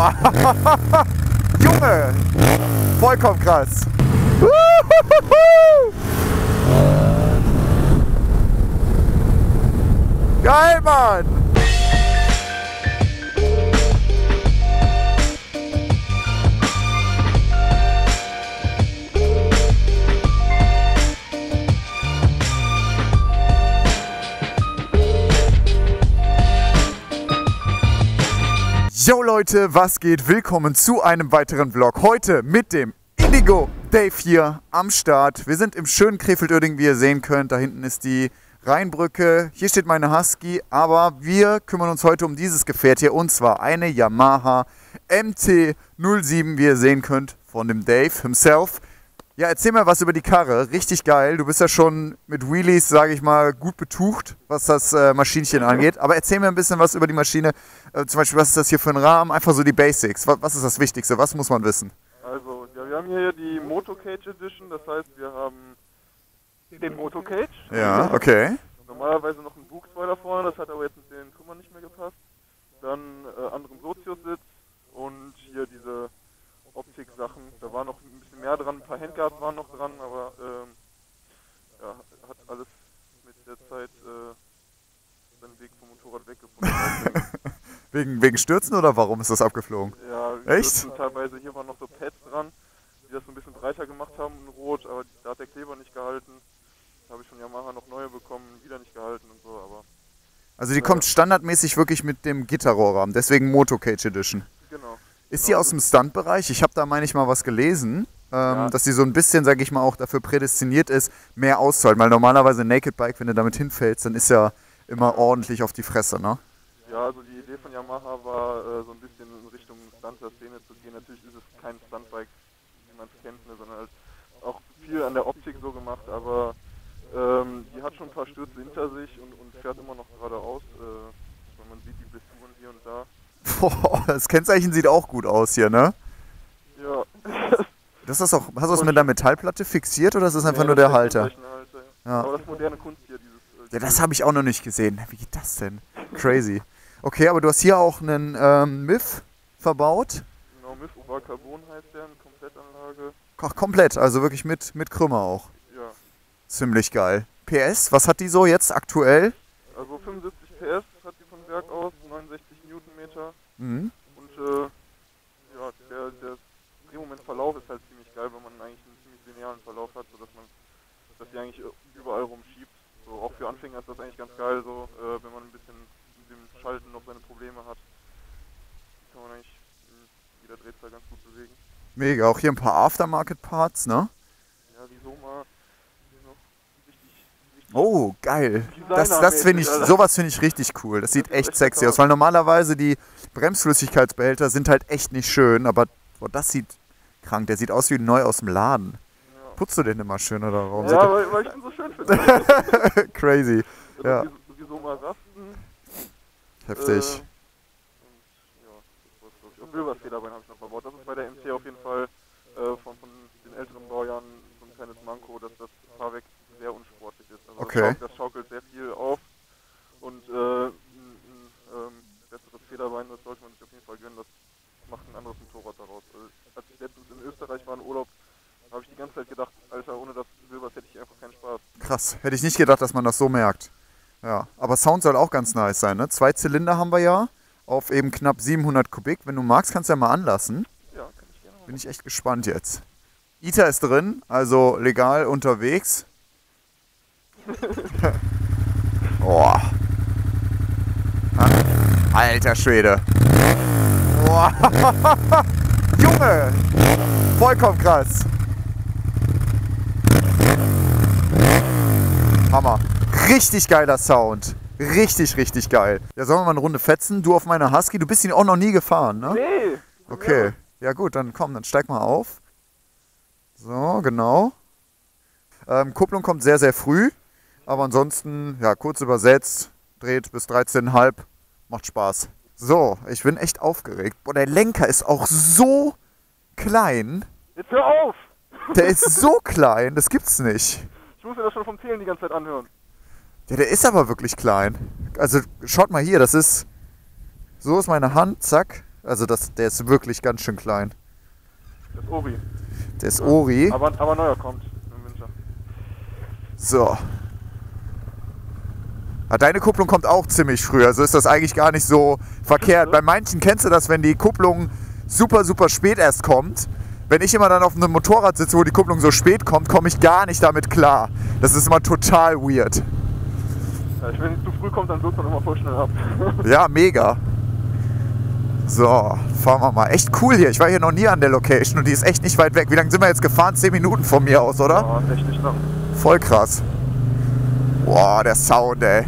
Boah. Junge, vollkommen krass. Geil, Mann. Yo Leute, was geht? Willkommen zu einem weiteren Vlog. Heute mit dem Indigo Dave hier am Start. Wir sind im schönen Krefeld-Uerdingen, wie ihr sehen könnt. Da hinten ist die Rheinbrücke. Hier steht meine Husky, aber wir kümmern uns heute um dieses Gefährt hier. Und zwar eine Yamaha MT-07, wie ihr sehen könnt, von dem Dave himself. Ja, erzähl mal was über die Karre. Richtig geil. Du bist ja schon mit Wheelies, sage ich mal, gut betucht, was das Maschinchen angeht. Aber erzähl mir ein bisschen was über die Maschine. Zum Beispiel, was ist das hier für ein Rahmen? Einfach so die Basics. Was ist das Wichtigste? Was muss man wissen? Also, ja, wir haben hier die Motocage Edition. Das heißt, wir haben den Motocage. Ja, okay. Normalerweise noch ein Bugspoiler vorne. Das hat aber jetzt mit den Trümmern nicht mehr gepasst. Dann anderen Sozius-Sitz und hier diese Optik-Sachen. Da war noch ein bisschen mehr dran, ein paar Handguards waren noch dran, aber ja, hat alles mit der Zeit seinen Weg vom Motorrad weggefunden. wegen Stürzen oder warum ist das abgeflogen? Ja, echt? Teilweise hier waren noch so Pads dran, die das so ein bisschen breiter gemacht haben in Rot, aber da hat der Kleber nicht gehalten. Da habe ich von Yamaha noch neue bekommen, wieder nicht gehalten und so, aber... Also die kommt standardmäßig wirklich mit dem Gitterrohrrahmen, deswegen Motocage Edition. Genau. Ist die aus dem Stuntbereich? Ich habe da, meine ich mal, was gelesen, dass sie so ein bisschen, sage ich mal, auch dafür prädestiniert ist, mehr auszuhalten. Weil normalerweise ein Naked Bike, wenn du damit hinfällst, dann ist ja immer ordentlich auf die Fresse, ne? Ja, also die Idee von Yamaha war, so ein bisschen in Richtung Stunter-Szene zu gehen. Natürlich ist es kein Stuntbike, wie man es kennt, ne, sondern halt auch viel an der Optik so gemacht, aber die hat schon ein paar Stürze hinter sich und fährt immer noch geradeaus. Man sieht die Blessuren hier und da. Boah, das Kennzeichen sieht auch gut aus hier, ne? Ja. Das ist auch, hast du das mit der Metallplatte fixiert oder ist das einfach nur der Halter? Ja. Aber das moderne Kunst hier, dieses... Ja, das habe ich auch noch nicht gesehen. Wie geht das denn? Crazy. Okay, aber du hast hier auch einen MIF verbaut? Genau, MIF Oval Carbon heißt der, eine Komplettanlage. Ach, komplett, also wirklich mit Krümmer auch. Ja. Ziemlich geil. PS, was hat die so jetzt aktuell? Also 75 PS hat die von Werk aus, 69 Newtonmeter. Mhm. Und ja, der Drehmomentverlauf ist halt ziemlich geil, weil man eigentlich einen ziemlich linearen Verlauf hat, sodass man die eigentlich überall rumschiebt. So, auch für Anfänger ist das eigentlich ganz geil, so wenn man ein bisschen mit dem Schalten noch seine Probleme hat. Kann man eigentlich in jeder Drehzahl ganz gut bewegen. Mega, auch hier ein paar Aftermarket-Parts, ne? Ja, die Soma sind noch richtig oh, geil. Das finde ich, sowas finde ich richtig cool. Das sieht echt sexy aus, weil normalerweise die Bremsflüssigkeitsbehälter sind halt echt nicht schön, aber boah, das sieht krank. Der sieht aus wie neu aus dem Laden. Ja. Putzt du den immer schön oder warum? Ja, weil ich den so schön finde. Crazy. Also ja. Die Soma Rasten. Heftig. Und Silberfederbein habe ich noch verbaut. Das ist bei der MC auf jeden Fall von den älteren Baujahren so ein kleines Manko, dass das Fahrwerk sehr unsportlich ist. Also okay. Das schaukelt sehr viel auf und ein besseres Federbein, das sollte man sich auf jeden Fall gönnen. Das macht ein anderes Motorrad daraus. Als ich letztens in Österreich war in Urlaub, habe ich die ganze Zeit gedacht, Alter, ohne das Silbers hätte ich einfach keinen Spaß. Krass, hätte ich nicht gedacht, dass man das so merkt. Ja, aber Sound soll auch ganz nice sein, ne? 2 Zylinder haben wir ja, auf eben knapp 700 Kubik. Wenn du magst, kannst du ja mal anlassen. Ja, kann ich gerne machen. Bin ich echt gespannt jetzt. ITA ist drin, also legal unterwegs. Boah. Alter Schwede. Boah. Junge, vollkommen krass. Hammer. Richtig geiler Sound. Richtig, richtig geil. Ja, sollen wir mal eine Runde fetzen? Du auf meiner Husky, du bist ihn auch noch nie gefahren, ne? Nee. Okay. Ja gut, dann komm, dann steig mal auf. So, genau. Kupplung kommt sehr, sehr früh. Aber ansonsten, ja, kurz übersetzt, dreht bis 13,5. Macht Spaß. So, ich bin echt aufgeregt. Boah, der Lenker ist auch so klein. Jetzt hör auf! Der ist so klein, das gibt's nicht. Ich muss mir das schon vom Zählen die ganze Zeit anhören. Ja, der ist aber wirklich klein. Also schaut mal hier, das ist... So ist meine Hand, zack. Also der ist wirklich ganz schön klein. Das Ori. Der ist Ori. Aber neuer kommt im Winter. So. Ja, deine Kupplung kommt auch ziemlich früh, also ist das eigentlich gar nicht so verkehrt. Bei manchen kennst du das, wenn die Kupplung super, super spät erst kommt. Wenn ich immer dann auf einem Motorrad sitze, wo die Kupplung so spät kommt, komme ich gar nicht damit klar. Das ist immer total weird. Ja, wenn es zu früh kommt, dann wird man immer voll schnell ab. Ja, mega. So, fahren wir mal. Echt cool hier. Ich war hier noch nie an der Location und die ist echt nicht weit weg. Wie lange sind wir jetzt gefahren? 10 Minuten von mir aus, oder? Ja, echt nicht lang. Voll krass. Boah, der Sound, ey.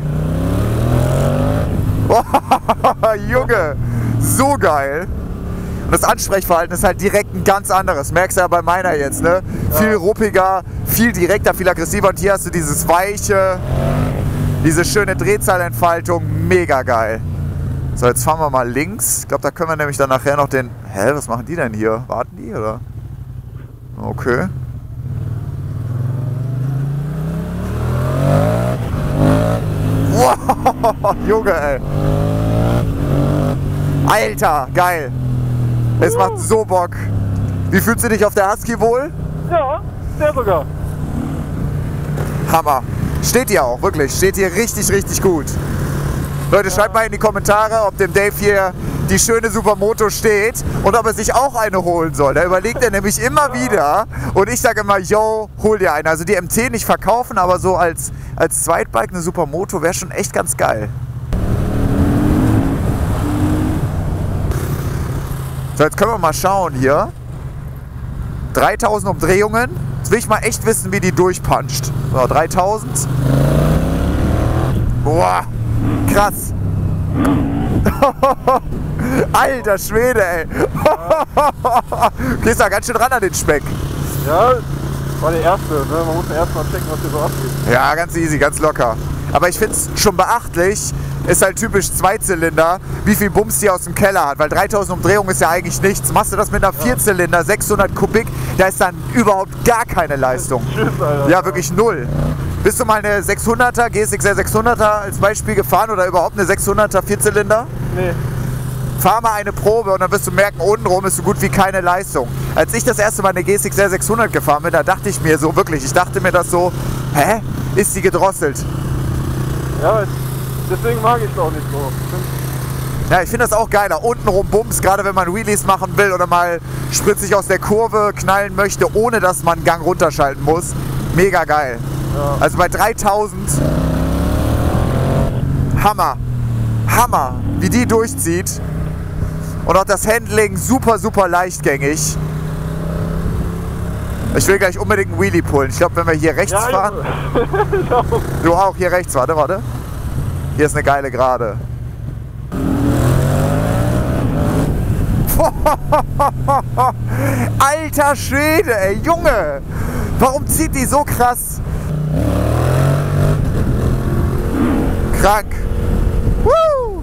Junge, so geil. Und das Ansprechverhalten ist halt direkt ein ganz anderes. Merkst du ja bei meiner jetzt, ne? Ja. Viel ruppiger, viel direkter, viel aggressiver. Und hier hast du dieses weiche, diese schöne Drehzahlentfaltung. Mega geil. So, jetzt fahren wir mal links. Ich glaube, da können wir nämlich dann nachher noch den... Hä, was machen die denn hier? Warten die, oder? Okay. Wow, Junge, ey. Alter, geil. Es macht so Bock. Wie fühlst du dich auf der Husky wohl? Ja, sehr sogar. Hammer. Steht hier auch, wirklich. Steht hier richtig, richtig gut. Leute, schreibt mal in die Kommentare, ob dem Dave hier die schöne Supermoto steht und ob er sich auch eine holen soll. Da überlegt er nämlich immer wieder und ich sage immer, yo, hol dir eine. Also die MT nicht verkaufen, aber so als Zweitbike eine Supermoto wäre schon echt ganz geil. So, jetzt können wir mal schauen hier. 3000 Umdrehungen. Jetzt will ich mal echt wissen, wie die durchpuncht. So, 3000. Boah, krass. Alter Schwede, ey. Gehst da ganz schön ran an den Speck. Ja, war der erste. Ne? Man muss ja erst mal checken, was hier so abgeht. Ja, ganz easy, ganz locker. Aber ich finde es schon beachtlich, ist halt typisch Zweizylinder, wie viel Bums die aus dem Keller hat. Weil 3000 Umdrehungen ist ja eigentlich nichts. Machst du das mit einer Vierzylinder, 600 Kubik, da ist dann überhaupt gar keine Leistung. Tschüss, Alter. Ja, wirklich null. Bist du mal eine 600er, GSXR 600er als Beispiel gefahren oder überhaupt eine 600er Vierzylinder? Nee. Fahr mal eine Probe und dann wirst du merken, untenrum ist so gut wie keine Leistung. Als ich das erste Mal eine GSXR 600 gefahren bin, da dachte ich mir so wirklich, ich dachte mir das so, hä, ist die gedrosselt? Ja, deswegen mag ich es auch nicht so. Ja, ich finde das auch geiler. Untenrum Bums, gerade wenn man Wheelies machen will oder mal spritzig aus der Kurve knallen möchte, ohne dass man Gang runterschalten muss. Mega geil. Ja. Also bei 3000, Hammer. Hammer, wie die durchzieht. Und auch das Handling super, super leichtgängig. Ich will gleich unbedingt einen Wheelie pullen. Ich glaube, wenn wir hier rechts fahren... Ich auch. Du auch, hier rechts, warte. Hier ist eine geile Gerade. Alter Schwede, ey, Junge! Warum zieht die so krass? Krank. Woo!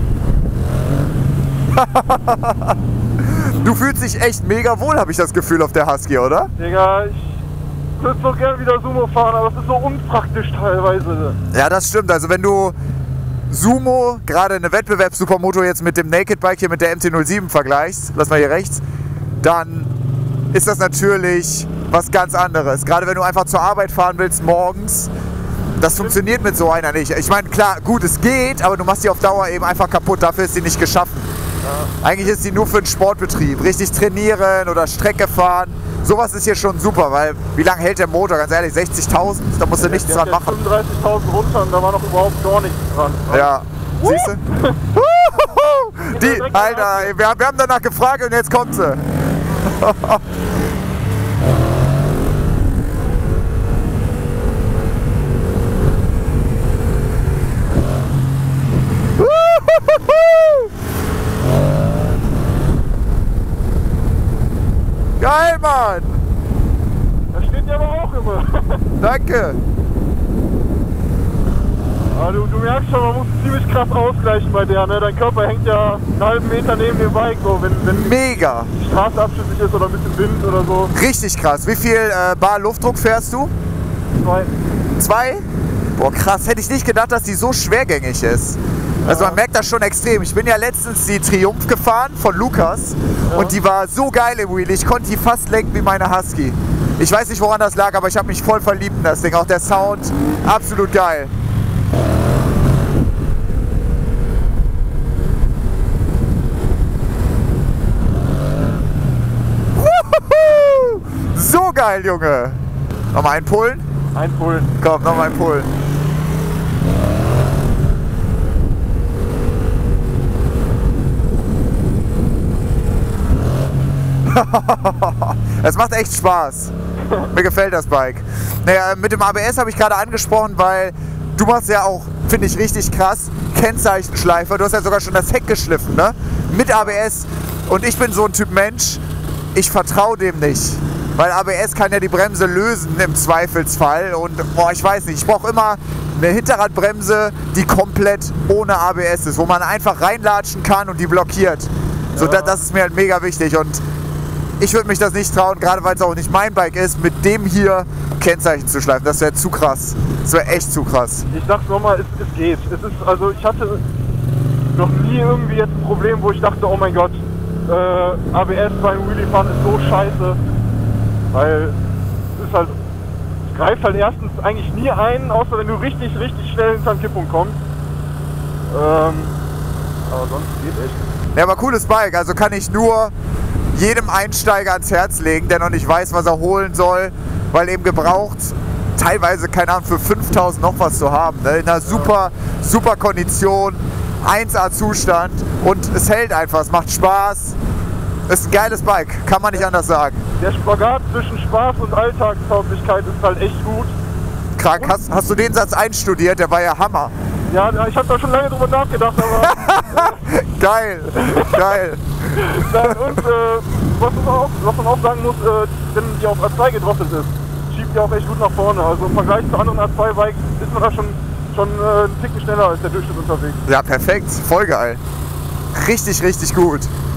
Du fühlst dich echt mega wohl, habe ich das Gefühl, auf der Husky, oder? Digga, ich würde so gerne wieder Sumo fahren, aber es ist so unpraktisch teilweise. Ja, das stimmt. Also wenn du Sumo, gerade eine Wettbewerbs-Supermoto jetzt mit dem Naked Bike hier mit der MT-07 vergleichst, lass mal hier rechts, dann ist das natürlich was ganz anderes. Gerade wenn du einfach zur Arbeit fahren willst morgens, das funktioniert mit so einer nicht. Ich meine, klar, gut, es geht, aber du machst die auf Dauer eben einfach kaputt. Dafür ist sie nicht geschaffen. Ja. Eigentlich ist sie nur für den Sportbetrieb. Richtig trainieren oder Strecke fahren. Sowas ist hier schon super, weil wie lange hält der Motor? Ganz ehrlich, 60.000? Da musst du nichts dran machen. 35.000 runter und da war noch überhaupt gar nichts dran. Ja, siehst du? Die, Alter, wir haben danach gefragt und jetzt kommt sie. Geil, Mann! Das steht ja aber auch immer. Danke! Aber du merkst schon, man muss ziemlich krass ausgleichen bei der, ne? Dein Körper hängt ja einen halben Meter neben dem Bike, so, wenn Mega! die Straße abschüssig ist oder ein bisschen Wind oder so. Richtig krass. Wie viel Bar Luftdruck fährst du? 2. 2? Boah, krass. Hätte ich nicht gedacht, dass die so schwergängig ist. Also man merkt das schon extrem. Ich bin ja letztens die Triumph gefahren von Lukas und die war so geil im Wheelie. Ich konnte die fast lenken wie meine Husky. Ich weiß nicht, woran das lag, aber ich habe mich voll verliebt in das Ding. Auch der Sound, absolut geil. So geil, Junge. Nochmal einpullen? Einpullen. Komm, nochmal einpullen. Es macht echt Spaß. Mir gefällt das Bike. Naja, mit dem ABS habe ich gerade angesprochen, weil du machst ja auch, finde ich, richtig krass, Kennzeichenschleifer. Du hast ja sogar schon das Heck geschliffen, ne? Mit ABS. Und ich bin so ein Typ Mensch, ich vertraue dem nicht. Weil ABS kann ja die Bremse lösen im Zweifelsfall. Und boah, ich weiß nicht, ich brauche immer eine Hinterradbremse, die komplett ohne ABS ist, wo man einfach reinlatschen kann und die blockiert. So, das ist mir halt mega wichtig. Und ich würde mich das nicht trauen, gerade weil es auch nicht mein Bike ist, mit dem hier Kennzeichen zu schleifen. Das wäre zu krass. Das wäre echt zu krass. Ich sag's nochmal, es geht. Es ist, also ich hatte noch nie irgendwie jetzt ein Problem, wo ich dachte, oh mein Gott, ABS beim Wheelie fahren ist so scheiße. Weil es ist halt, es greift halt erstens eigentlich nie ein, außer wenn du richtig schnell hinter den Kipppunkt kommst. Aber sonst geht echt. Ja, aber cooles Bike. Also kann ich nur jedem Einsteiger ans Herz legen, der noch nicht weiß, was er holen soll, weil eben gebraucht teilweise, keine Ahnung, für 5.000 noch was zu haben. Ne? In einer super Kondition, 1A Zustand und es hält einfach, es macht Spaß. Ist ein geiles Bike, kann man nicht anders sagen. Der Spagat zwischen Spaß und Alltagstauglichkeit ist halt echt gut. Krank, hast du den Satz einstudiert? Der war ja Hammer. Ja, ich habe da schon lange drüber nachgedacht, aber... Geil, geil. Und was man auch sagen muss, wenn die auf A2 gedrosselt ist, schiebt die auch echt gut nach vorne. Also im Vergleich zu anderen A2-Bikes ist man da schon einen Ticken schneller als der Durchschnitt unterwegs. Ja, perfekt, voll geil. Richtig gut.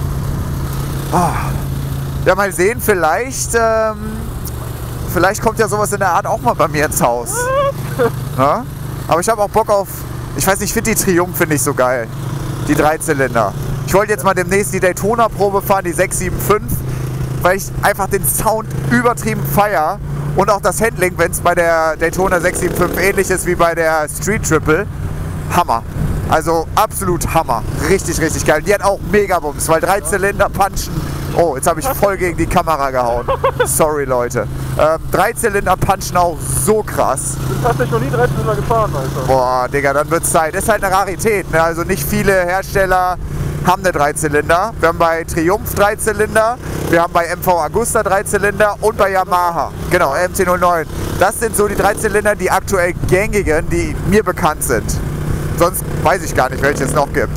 Ja, mal sehen, vielleicht kommt ja sowas in der Art auch mal bei mir ins Haus. Ja? Aber ich habe auch Bock auf, ich weiß nicht, ich finde die Triumph finde ich so geil. Die Dreizylinder. Ich wollte jetzt mal demnächst die Daytona-Probe fahren, die 675, weil ich einfach den Sound übertrieben feiere. Und auch das Handling, wenn es bei der Daytona 675 ähnlich ist wie bei der Street Triple. Hammer. Also absolut Hammer. Richtig geil. Die hat auch Megabums, weil Dreizylinder punchen. Oh, jetzt habe ich voll gegen die Kamera gehauen. Sorry, Leute. Dreizylinder punchen auch so krass. Ich bin tatsächlich noch nie Dreizylinder gefahren, Alter. Boah, Digga, dann wird's Zeit. Ist halt eine Rarität, ne? Also nicht viele Hersteller haben eine Dreizylinder. Wir haben bei Triumph Dreizylinder, wir haben bei MV Agusta Dreizylinder und bei Yamaha. Genau, MT-09. Das sind so die Dreizylinder, die aktuell gängigen, die mir bekannt sind. Sonst weiß ich gar nicht, welche es noch gibt.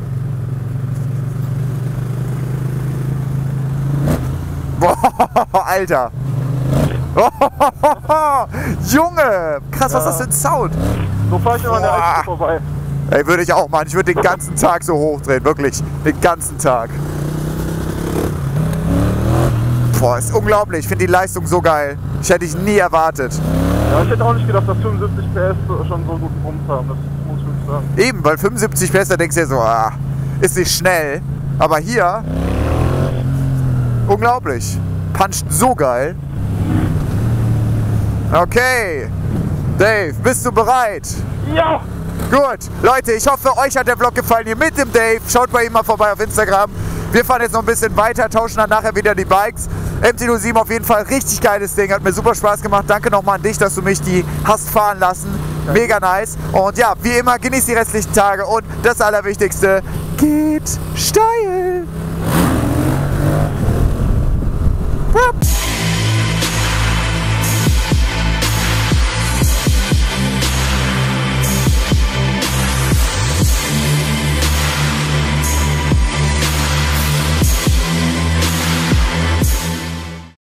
Boah, Alter. Junge, krass, was ist das für ein Sound? So fahre ich immer an der Eifel vorbei. Ey, würde ich auch machen. Ich würde den ganzen Tag so hochdrehen, wirklich. Den ganzen Tag. Boah, ist unglaublich. Ich finde die Leistung so geil. Ich hätte ich nie erwartet. Ja, ich hätte auch nicht gedacht, dass 75 PS schon so guten Bums haben. Das muss ich wirklich sagen. Eben, weil 75 PS, da denkst du dir so, ist nicht schnell. Aber hier, unglaublich. Puncht so geil. Okay. Dave, bist du bereit? Ja! Gut, Leute, ich hoffe, euch hat der Vlog gefallen hier mit dem Dave. Schaut bei ihm mal vorbei auf Instagram. Wir fahren jetzt noch ein bisschen weiter, tauschen dann nachher wieder die Bikes. MT-07 auf jeden Fall richtig geiles Ding, hat mir super Spaß gemacht. Danke nochmal an dich, dass du mich die hast fahren lassen. Mega nice. Und ja, wie immer, genießt die restlichen Tage und das Allerwichtigste, geht steil!